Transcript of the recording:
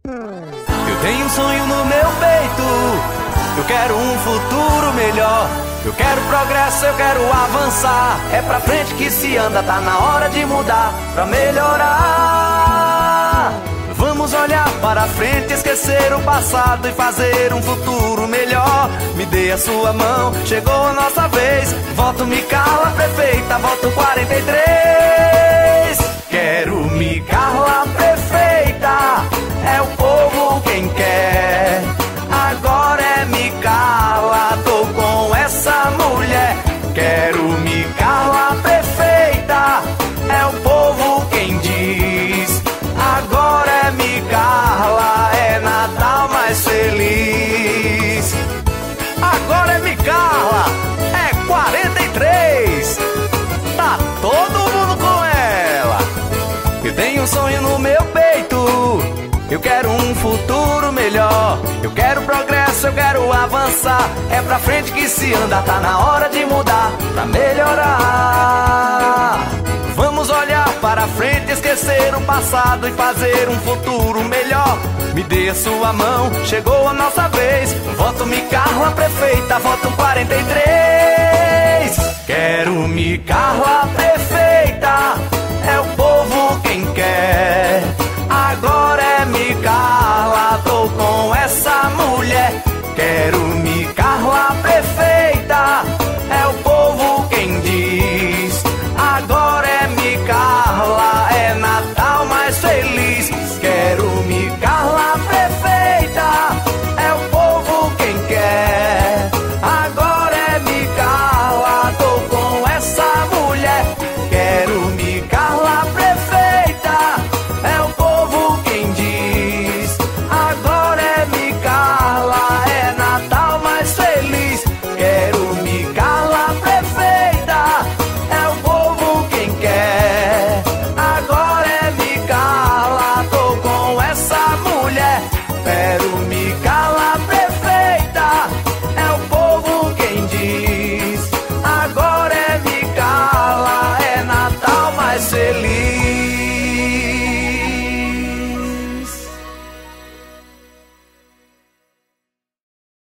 Eu tenho um sonho no meu peito, eu quero um futuro melhor. Eu quero progresso, eu quero avançar. É pra frente que se anda, tá na hora de mudar pra melhorar. Vamos olhar para frente, esquecer o passado e fazer um futuro melhor. Me dê a sua mão, chegou a nossa vez. Voto me cala, prefeita, voto 43. Quero me cala, prefeita, é o povo quem quer. Agora é me cala, tô com essa mulher. Quero me cala, prefeita, é o povo quem diz. Agora é me cala, é Natal mais feliz. Agora é me cala, é 43. Tá todo mundo com ela. Eu tenho um sonho no meu peito, eu quero um futuro melhor. Eu quero progresso, eu quero avançar. É pra frente que se anda, tá na hora de mudar pra melhorar. Vamos olhar para frente, esquecer o passado e fazer um futuro melhor. Me dê a sua mão, chegou a nossa vez. Voto me Carla, prefeita, voto 43. Quero me Carla, prefeita, é o povo quem quer. Agora é me Carla, tô com essa mulher. Quero me Carla, prefeita, é o povo quem diz. Agora é me Carla, é Natal mais feliz. Quero me Carla, prefeita, é o povo quem quer. Agora é me Carla, tô com essa mulher. Quero me Carla, prefeita, é o povo quem diz. Agora é me Carla, é Natal mais feliz. Quero me Carla, prefeita, é o povo quem quer. Agora é me Carla, tô com essa mulher. Quero me Carla, prefeita, é o povo quem diz. Agora é me Carla, é Natal mais feliz.